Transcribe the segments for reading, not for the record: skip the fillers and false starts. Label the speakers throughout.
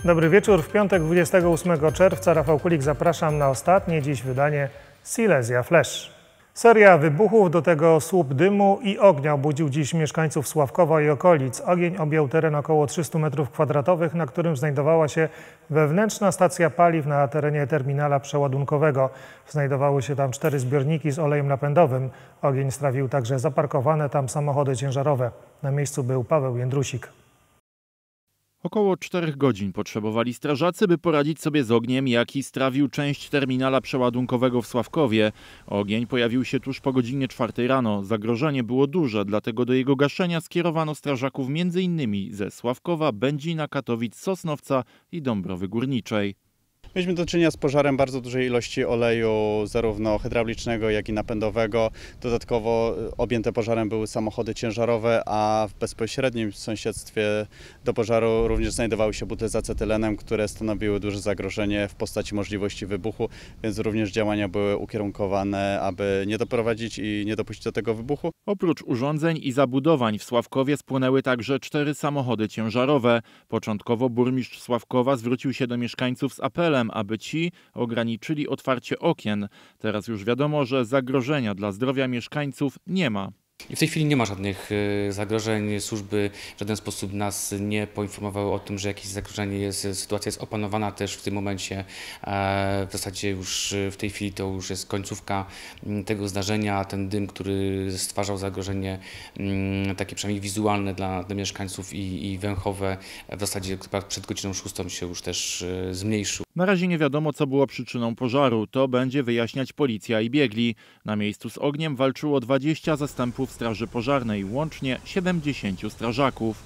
Speaker 1: Dobry wieczór. W piątek 28 czerwca Rafał Kulik, zapraszam na ostatnie dziś wydanie Silesia Flash. Seria wybuchów, do tego słup dymu i ognia obudził dziś mieszkańców Sławkowa i okolic. Ogień objął teren około 300 m2, na którym znajdowała się wewnętrzna stacja paliw na terenie terminala przeładunkowego. Znajdowały się tam 4 zbiorniki z olejem napędowym. Ogień strawił także zaparkowane tam samochody ciężarowe. Na miejscu był Paweł Jędrusik.
Speaker 2: Około 4 godzin potrzebowali strażacy, by poradzić sobie z ogniem, jaki strawił część terminala przeładunkowego w Sławkowie. Ogień pojawił się tuż po godzinie 4 rano. Zagrożenie było duże, dlatego do jego gaszenia skierowano strażaków m.in. ze Sławkowa, Będzina, Katowic, Sosnowca i Dąbrowy Górniczej.
Speaker 3: Mieliśmy do czynienia z pożarem bardzo dużej ilości oleju, zarówno hydraulicznego, jak i napędowego. Dodatkowo objęte pożarem były samochody ciężarowe, a w bezpośrednim sąsiedztwie do pożaru również znajdowały się butle z acetylenem, które stanowiły duże zagrożenie w postaci możliwości wybuchu, więc również działania były ukierunkowane, aby nie doprowadzić i nie dopuścić do tego wybuchu.
Speaker 2: Oprócz urządzeń i zabudowań w Sławkowie spłonęły także 4 samochody ciężarowe. Początkowo burmistrz Sławkowa zwrócił się do mieszkańców z apelem, aby ci ograniczyli otwarcie okien. Teraz już wiadomo, że zagrożenia dla zdrowia mieszkańców nie ma.
Speaker 4: W tej chwili nie ma żadnych zagrożeń. Służby w żaden sposób nas nie poinformowały o tym, że jakieś zagrożenie jest. Sytuacja jest opanowana też w tym momencie. W zasadzie już w tej chwili to już jest końcówka tego zdarzenia. Ten dym, który stwarzał zagrożenie takie przynajmniej wizualne dla mieszkańców i węchowe, w zasadzie przed godziną 6 się już też zmniejszył.
Speaker 2: Na razie nie wiadomo, co było przyczyną pożaru. To będzie wyjaśniać policja i biegli. Na miejscu z ogniem walczyło 20 zastępów straży pożarnej, łącznie 70 strażaków.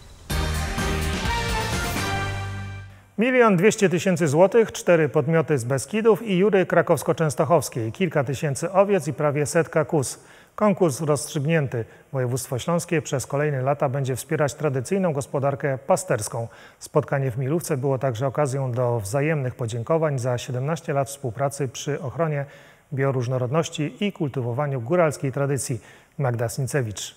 Speaker 1: 1 200 000 złotych, 4 podmioty z Beskidów i Jury krakowsko-częstochowskiej, kilka tysięcy owiec i prawie 100 kóz. Konkurs rozstrzygnięty. Województwo śląskie przez kolejne lata będzie wspierać tradycyjną gospodarkę pasterską. Spotkanie w Milówce było także okazją do wzajemnych podziękowań za 17 lat współpracy przy ochronie bioróżnorodności i kultywowaniu góralskiej tradycji. Magda Sincewicz.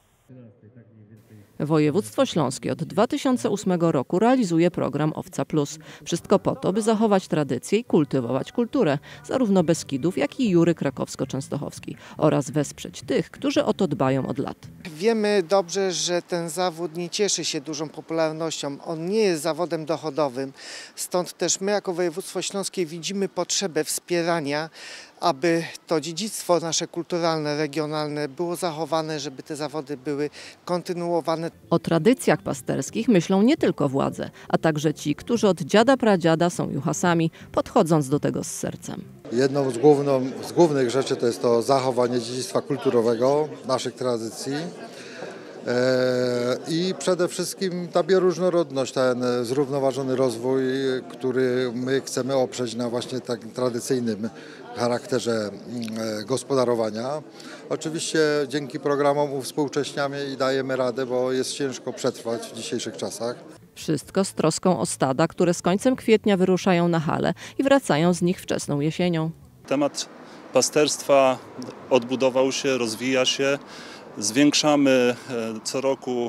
Speaker 5: Województwo śląskie od 2008 roku realizuje program Owca Plus. Wszystko po to, by zachować tradycję i kultywować kulturę, zarówno Beskidów, jak i Jury krakowsko-częstochowskiej oraz wesprzeć tych, którzy o to dbają od lat.
Speaker 6: Wiemy dobrze, że ten zawód nie cieszy się dużą popularnością. On nie jest zawodem dochodowym, stąd też my jako województwo śląskie widzimy potrzebę wspierania, aby to dziedzictwo nasze kulturalne, regionalne było zachowane, żeby te zawody były kontynuowane.
Speaker 5: O tradycjach pasterskich myślą nie tylko władze, a także ci, którzy od dziada pradziada są juchasami, podchodząc do tego z sercem.
Speaker 7: Jedną z głównych rzeczy to jest to zachowanie dziedzictwa kulturowego, naszych tradycji. I przede wszystkim ta bioróżnorodność, ten zrównoważony rozwój, który my chcemy oprzeć na właśnie tak tradycyjnym charakterze gospodarowania. Oczywiście dzięki programom uwspółcześniamy i dajemy radę, bo jest ciężko przetrwać w dzisiejszych czasach.
Speaker 5: Wszystko z troską o stada, które z końcem kwietnia wyruszają na hale i wracają z nich wczesną jesienią.
Speaker 8: Temat pasterstwa odbudował się, rozwija się. Zwiększamy co roku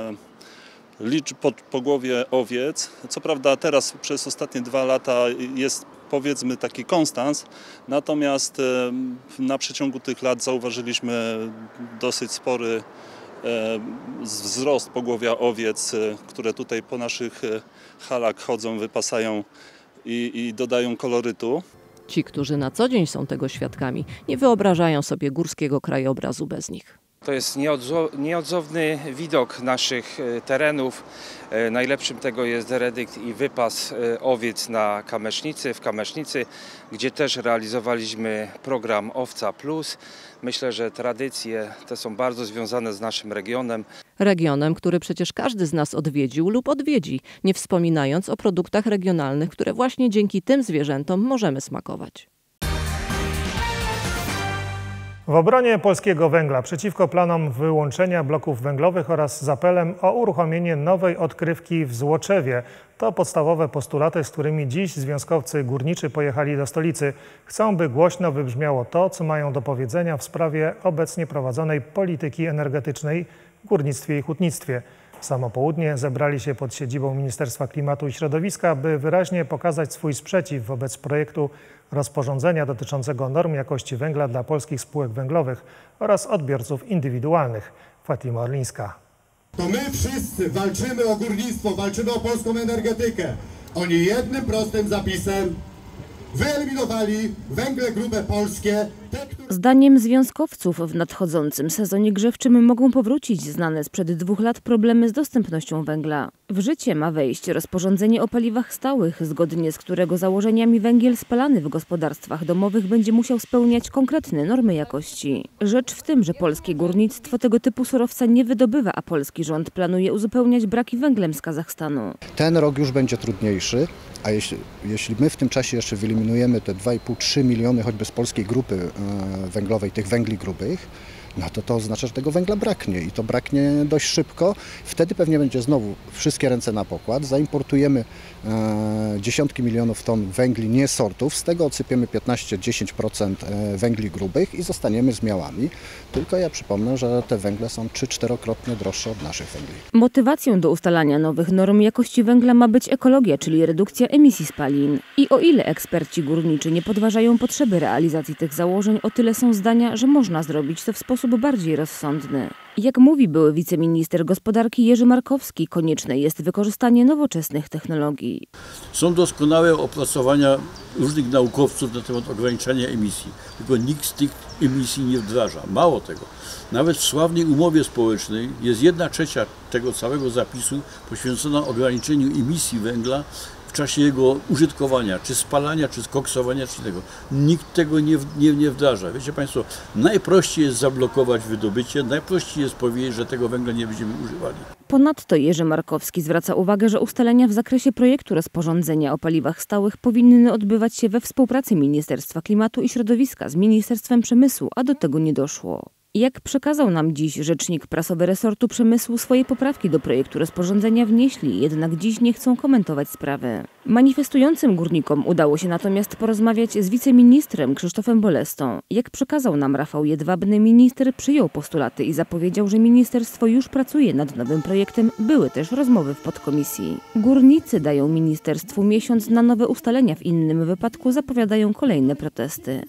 Speaker 8: pogłowie owiec. Co prawda teraz przez ostatnie 2 lata jest powiedzmy taki konstans, natomiast na przeciągu tych lat zauważyliśmy dosyć spory wzrost pogłowia owiec, które tutaj po naszych halach chodzą, wypasają i dodają kolorytu.
Speaker 5: Ci, którzy na co dzień są tego świadkami, nie wyobrażają sobie górskiego krajobrazu bez nich.
Speaker 9: To jest nieodzowny widok naszych terenów. Najlepszym tego jest redykt i wypas owiec na Kamesznicy, w Kamesznicy, gdzie też realizowaliśmy program Owca Plus. Myślę, że tradycje te są bardzo związane z naszym regionem.
Speaker 5: Regionem, który przecież każdy z nas odwiedził lub odwiedzi, nie wspominając o produktach regionalnych, które właśnie dzięki tym zwierzętom możemy smakować.
Speaker 1: W obronie polskiego węgla przeciwko planom wyłączenia bloków węglowych oraz z apelem o uruchomienie nowej odkrywki w Złoczewie. To podstawowe postulaty, z którymi dziś związkowcy górniczy pojechali do stolicy. Chcą, by głośno wybrzmiało to, co mają do powiedzenia w sprawie obecnie prowadzonej polityki energetycznej w górnictwie i hutnictwie. W samo południe zebrali się pod siedzibą Ministerstwa Klimatu i Środowiska, by wyraźnie pokazać swój sprzeciw wobec projektu rozporządzenia dotyczącego norm jakości węgla dla polskich spółek węglowych oraz odbiorców indywidualnych. Fatima Orlińska.
Speaker 10: To my wszyscy walczymy o górnictwo, walczymy o polską energetykę. Oni jednym prostym zapisem wyeliminowali węgle grube polskie.
Speaker 11: Zdaniem związkowców w nadchodzącym sezonie grzewczym mogą powrócić znane sprzed 2 lat problemy z dostępnością węgla. W życie ma wejść rozporządzenie o paliwach stałych, zgodnie z którego założeniami węgiel spalany w gospodarstwach domowych będzie musiał spełniać konkretne normy jakości. Rzecz w tym, że polskie górnictwo tego typu surowca nie wydobywa, a polski rząd planuje uzupełniać braki węglem z Kazachstanu.
Speaker 12: Ten rok już będzie trudniejszy, a jeśli my w tym czasie jeszcze wyeliminujemy te 2,5–3 miliony choćby z polskiej grupy węglowej, tych węgli grubych, no to oznacza, że tego węgla braknie i to braknie dość szybko. Wtedy pewnie będzie znowu wszystkie ręce na pokład. Zaimportujemy dziesiątki milionów ton węgli nie sortów, z tego odsypiemy 15–10% węgli grubych i zostaniemy z miałami. Tylko ja przypomnę, że te węgle są 3–4-krotnie droższe od naszych węgli.
Speaker 11: Motywacją do ustalania nowych norm jakości węgla ma być ekologia, czyli redukcja emisji spalin. I o ile eksperci górniczy nie podważają potrzeby realizacji tych założeń, o tyle są zdania, że można zrobić to w sposób bardziej rozsądny. Jak mówi były wiceminister gospodarki Jerzy Markowski, konieczne jest wykorzystanie nowoczesnych technologii.
Speaker 13: Są doskonałe opracowania różnych naukowców na temat ograniczania emisji, tylko nikt z tych emisji nie wdraża. Mało tego, nawet w sławnej umowie społecznej jest 1/3 tego całego zapisu poświęcona ograniczeniu emisji węgla w czasie jego użytkowania, czy spalania, czy skoksowania, czy tego. Nikt tego nie wdraża. Wiecie Państwo, najprościej jest zablokować wydobycie, najprościej jest powiedzieć, że tego węgla nie będziemy używali.
Speaker 11: Ponadto Jerzy Markowski zwraca uwagę, że ustalenia w zakresie projektu rozporządzenia o paliwach stałych powinny odbywać się we współpracy Ministerstwa Klimatu i Środowiska z Ministerstwem Przemysłu, a do tego nie doszło. Jak przekazał nam dziś rzecznik prasowy resortu przemysłu, swoje poprawki do projektu rozporządzenia wnieśli, jednak dziś nie chcą komentować sprawy. Manifestującym górnikom udało się natomiast porozmawiać z wiceministrem Krzysztofem Bolestą. Jak przekazał nam Rafał Jedwabny, minister przyjął postulaty i zapowiedział, że ministerstwo już pracuje nad nowym projektem. Były też rozmowy w podkomisji. Górnicy dają ministerstwu miesiąc na nowe ustalenia, w innym wypadku zapowiadają kolejne protesty.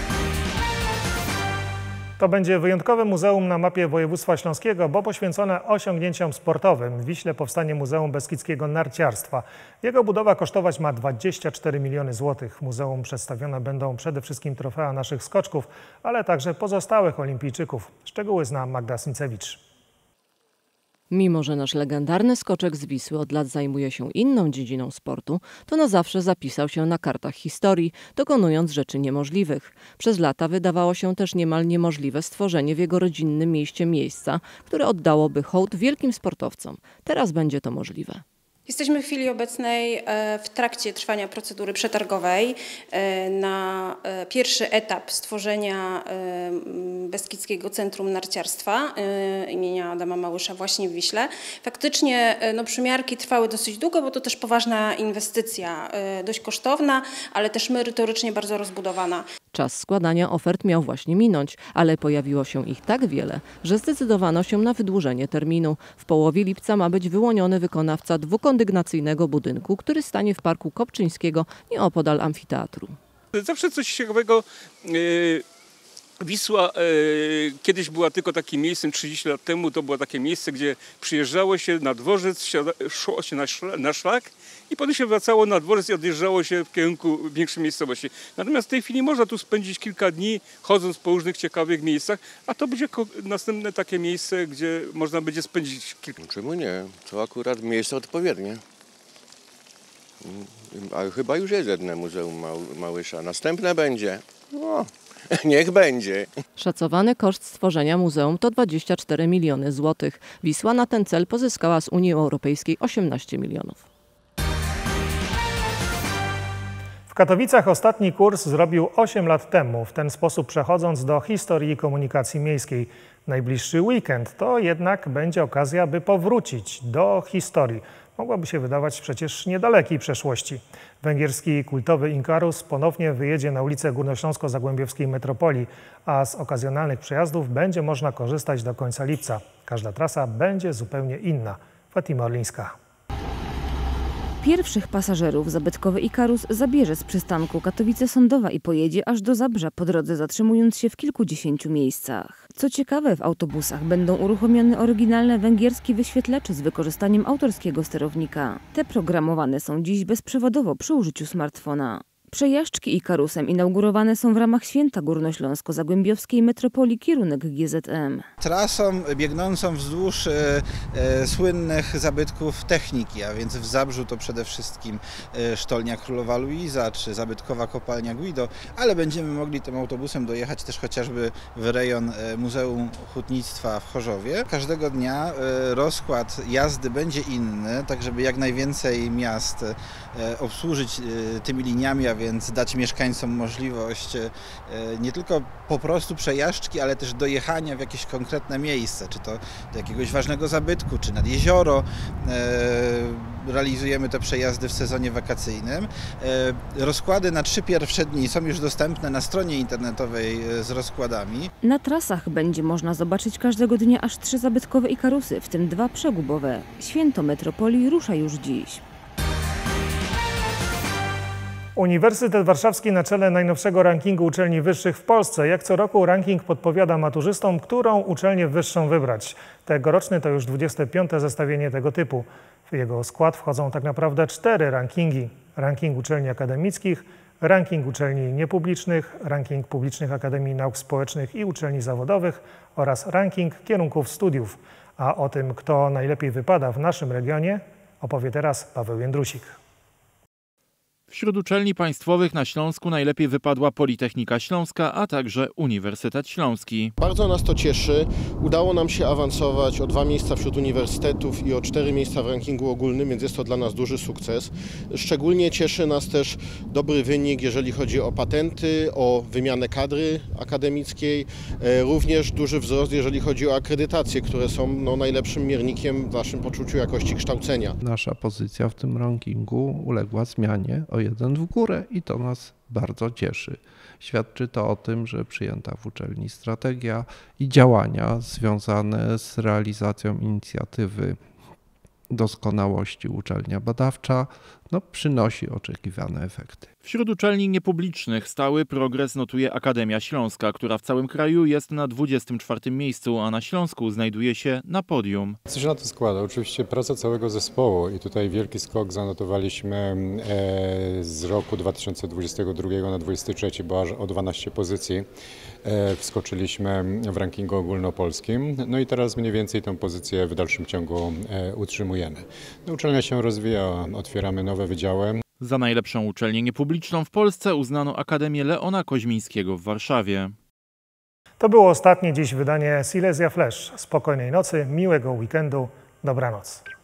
Speaker 1: To będzie wyjątkowe muzeum na mapie województwa śląskiego, bo poświęcone osiągnięciom sportowym. W Wiśle powstanie Muzeum Beskidzkiego Narciarstwa. Jego budowa kosztować ma 24 miliony złotych. W muzeum przedstawione będą przede wszystkim trofea naszych skoczków, ale także pozostałych olimpijczyków. Szczegóły zna Magda Sincewicz.
Speaker 5: Mimo że nasz legendarny skoczek z Wisły od lat zajmuje się inną dziedziną sportu, to na zawsze zapisał się na kartach historii, dokonując rzeczy niemożliwych. Przez lata wydawało się też niemal niemożliwe stworzenie w jego rodzinnym mieście miejsca, które oddałoby hołd wielkim sportowcom. Teraz będzie to możliwe.
Speaker 14: Jesteśmy w chwili obecnej w trakcie trwania procedury przetargowej na pierwszy etap stworzenia Beskidzkiego Centrum Narciarstwa imienia Adama Małysza właśnie w Wiśle. Faktycznie przymiarki trwały dosyć długo, bo to też poważna inwestycja, dość kosztowna, ale też merytorycznie bardzo rozbudowana.
Speaker 5: Czas składania ofert miał właśnie minąć, ale pojawiło się ich tak wiele, że zdecydowano się na wydłużenie terminu. W połowie lipca ma być wyłoniony wykonawca dwukondygnacyjnego budynku, który stanie w Parku Kopczyńskiego nieopodal amfiteatru.
Speaker 15: Zawsze coś ciekawego. Wisła kiedyś była tylko takim miejscem, 30 lat temu to było takie miejsce, gdzie przyjeżdżało się na dworzec, szło się na szlak i potem się wracało na dworzec i odjeżdżało się w kierunku większej miejscowości. Natomiast w tej chwili można tu spędzić kilka dni, chodząc po różnych ciekawych miejscach, a to będzie następne takie miejsce, gdzie można będzie spędzić kilka.
Speaker 16: Czemu nie? To akurat miejsce odpowiednie. A chyba już jest jedno Muzeum Małysza. Następne będzie. No. Niech będzie.
Speaker 5: Szacowany koszt stworzenia muzeum to 24 miliony złotych. Wisła na ten cel pozyskała z Unii Europejskiej 18 milionów.
Speaker 1: W Katowicach ostatni kurs zrobił 8 lat temu, w ten sposób przechodząc do historii komunikacji miejskiej. Najbliższy weekend to jednak będzie okazja, by powrócić do historii. Mogłaby się wydawać przecież niedalekiej przeszłości. Węgierski kultowy Inkarus ponownie wyjedzie na ulicę Górnośląsko-Zagłębiowskiej Metropolii, a z okazjonalnych przejazdów będzie można korzystać do końca lipca. Każda trasa będzie zupełnie inna. Fatima Orlińska.
Speaker 11: Pierwszych pasażerów zabytkowy Ikarus zabierze z przystanku Katowice-Sądowa i pojedzie aż do Zabrza, po drodze zatrzymując się w kilkudziesięciu miejscach. Co ciekawe, w autobusach będą uruchomione oryginalne węgierskie wyświetlacze z wykorzystaniem autorskiego sterownika. Te programowane są dziś bezprzewodowo przy użyciu smartfona. Przejażdżki Ikarusem inaugurowane są w ramach Święta Górnośląsko-Zagłębiowskiej Metropolii kierunek GZM.
Speaker 17: Trasą biegnącą wzdłuż słynnych zabytków techniki, a więc w Zabrzu to przede wszystkim Sztolnia Królowa Luiza czy zabytkowa kopalnia Guido, ale będziemy mogli tym autobusem dojechać też chociażby w rejon Muzeum Hutnictwa w Chorzowie. Każdego dnia rozkład jazdy będzie inny, tak żeby jak najwięcej miast obsłużyć tymi liniami, a więc dać mieszkańcom możliwość nie tylko po prostu przejażdżki, ale też dojechania w jakieś konkretne miejsce, czy to do jakiegoś ważnego zabytku, czy nad jezioro. Realizujemy te przejazdy w sezonie wakacyjnym. Rozkłady na 3 pierwsze dni są już dostępne na stronie internetowej z rozkładami.
Speaker 11: Na trasach będzie można zobaczyć każdego dnia aż 3 zabytkowe Ikarusy, w tym 2 przegubowe. Święto Metropolii rusza już dziś.
Speaker 1: Uniwersytet Warszawski na czele najnowszego rankingu uczelni wyższych w Polsce. Jak co roku ranking podpowiada maturzystom, którą uczelnię wyższą wybrać. Tegoroczny to już 25. zestawienie tego typu. W jego skład wchodzą tak naprawdę 4 rankingi. Ranking uczelni akademickich, ranking uczelni niepublicznych, ranking publicznych Akademii Nauk Społecznych i uczelni zawodowych oraz ranking kierunków studiów. A o tym, kto najlepiej wypada w naszym regionie, opowie teraz Paweł Jędrusik.
Speaker 2: Wśród uczelni państwowych na Śląsku najlepiej wypadła Politechnika Śląska, a także Uniwersytet Śląski.
Speaker 18: Bardzo nas to cieszy. Udało nam się awansować o 2 miejsca wśród uniwersytetów i o 4 miejsca w rankingu ogólnym, więc jest to dla nas duży sukces. Szczególnie cieszy nas też dobry wynik, jeżeli chodzi o patenty, o wymianę kadry akademickiej. Również duży wzrost, jeżeli chodzi o akredytacje, które są najlepszym miernikiem w naszym poczuciu jakości kształcenia.
Speaker 19: Nasza pozycja w tym rankingu uległa zmianie o 1 w górę i to nas bardzo cieszy. Świadczy to o tym, że przyjęta w uczelni strategia i działania związane z realizacją inicjatywy doskonałości uczelnia badawcza przynosi oczekiwane efekty.
Speaker 2: Wśród uczelni niepublicznych stały progres notuje Akademia Śląska, która w całym kraju jest na 24. miejscu, a na Śląsku znajduje się na podium.
Speaker 20: Co się na to składa? Oczywiście praca całego zespołu i tutaj wielki skok zanotowaliśmy z roku 2022 na 2023, bo aż o 12 pozycji wskoczyliśmy w rankingu ogólnopolskim. No i teraz mniej więcej tę pozycję w dalszym ciągu utrzymujemy. Uczelnia się rozwija, otwieramy nowe wydziały.
Speaker 2: Za najlepszą uczelnię niepubliczną w Polsce uznano Akademię Leona Koźmińskiego w Warszawie.
Speaker 1: To było ostatnie dziś wydanie Silesia Flash. Spokojnej nocy, miłego weekendu, dobranoc.